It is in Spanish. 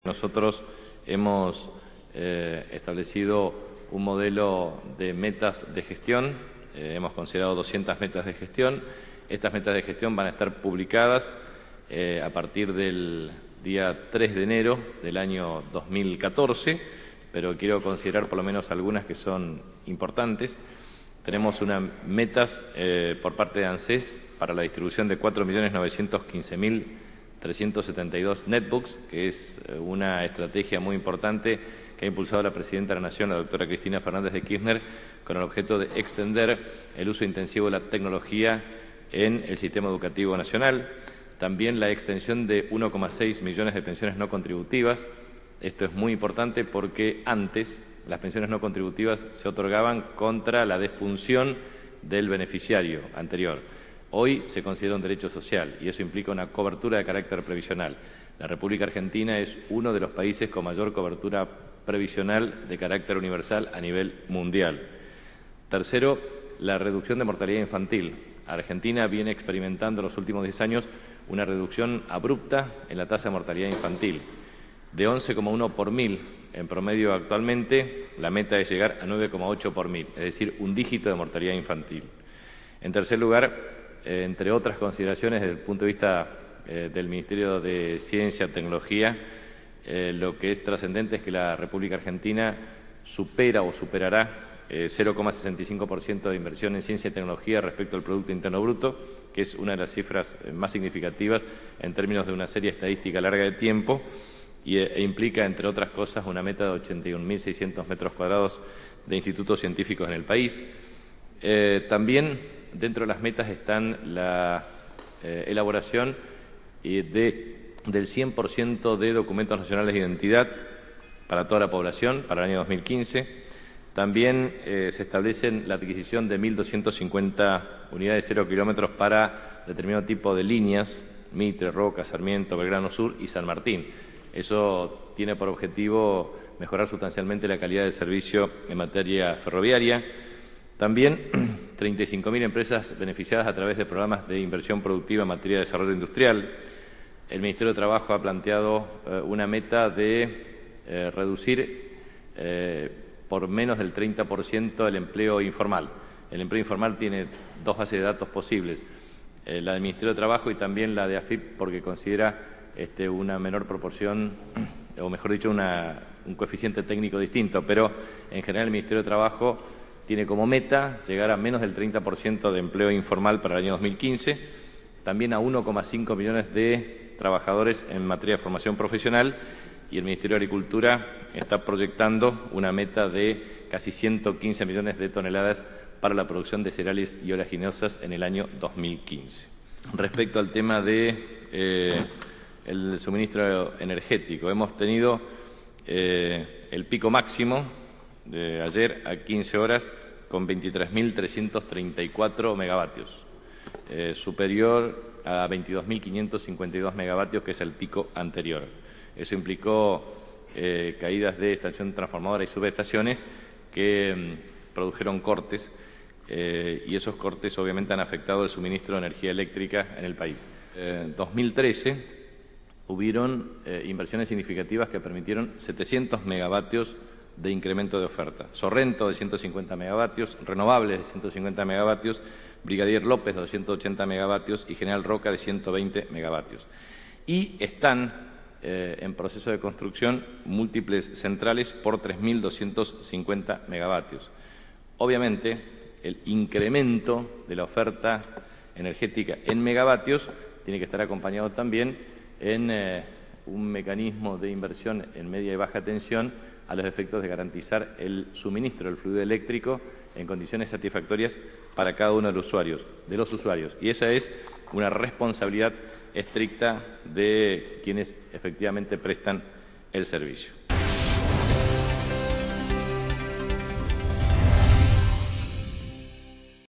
Nosotros hemos establecido un modelo de metas de gestión, hemos considerado 200 metas de gestión. Estas metas de gestión van a estar publicadas a partir del día 3 de enero del año 2014, pero quiero considerar por lo menos algunas que son importantes. Tenemos unas metas por parte de ANSES para la distribución de 4.915.372 netbooks, que es una estrategia muy importante que ha impulsado la Presidenta de la Nación, la doctora Cristina Fernández de Kirchner, con el objeto de extender el uso intensivo de la tecnología en el sistema educativo nacional. También la extensión de 1,6 millones de pensiones no contributivas. Esto es muy importante porque antes las pensiones no contributivas se otorgaban contra la defunción del beneficiario anterior. Hoy se considera un derecho social y eso implica una cobertura de carácter previsional. La República Argentina es uno de los países con mayor cobertura previsional de carácter universal a nivel mundial. Tercero, la reducción de mortalidad infantil. Argentina viene experimentando en los últimos 10 años una reducción abrupta en la tasa de mortalidad infantil, de 11,1 por mil en promedio actualmente. La meta es llegar a 9,8 por mil, es decir, un dígito de mortalidad infantil. En tercer lugar, entre otras consideraciones desde el punto de vista del Ministerio de Ciencia y Tecnología, lo que es trascendente es que la República Argentina supera o superará 0,65% de inversión en ciencia y tecnología respecto al Producto Interno Bruto, que es una de las cifras más significativas en términos de una serie estadística larga de tiempo e implica, entre otras cosas, una meta de 81.600 metros cuadrados de institutos científicos en el país. También dentro de las metas están la elaboración del 100% de documentos nacionales de identidad para toda la población para el año 2015. También se establecen la adquisición de 1.250 unidades 0 kilómetros para determinado tipo de líneas, Mitre, Roca, Sarmiento, Belgrano Sur y San Martín. Eso tiene por objetivo mejorar sustancialmente la calidad del servicio en materia ferroviaria. También 35.000 empresas beneficiadas a través de programas de inversión productiva en materia de desarrollo industrial. El Ministerio de Trabajo ha planteado una meta de reducir por menos del 30% el empleo informal. El empleo informal tiene dos bases de datos posibles, la del Ministerio de Trabajo y también la de AFIP, porque considera una menor proporción, o mejor dicho, un coeficiente técnico distinto, pero en general el Ministerio de Trabajo tiene como meta llegar a menos del 30% de empleo informal para el año 2015, también a 1,5 millones de trabajadores en materia de formación profesional, y el Ministerio de Agricultura está proyectando una meta de casi 115 millones de toneladas para la producción de cereales y oleaginosas en el año 2015. Respecto al tema de el suministro energético, hemos tenido el pico máximo de ayer a 15 horas con 23.334 megavatios, superior a 22.552 megavatios, que es el pico anterior. Eso implicó caídas de estación transformadora y subestaciones que produjeron cortes y esos cortes obviamente han afectado el suministro de energía eléctrica en el país. En 2013 hubieron inversiones significativas que permitieron 700 megavatios de incremento de oferta. Sorrento de 150 megavatios, Renovables de 150 megavatios, Brigadier López de 280 megavatios y General Roca de 120 megavatios. Y están en proceso de construcción múltiples centrales por 3.250 megavatios. Obviamente, el incremento de la oferta energética en megavatios tiene que estar acompañado también en un mecanismo de inversión en media y baja tensión a los efectos de garantizar el suministro del fluido eléctrico en condiciones satisfactorias para cada uno de los usuarios. Y esa es una responsabilidad estricta de quienes efectivamente prestan el servicio.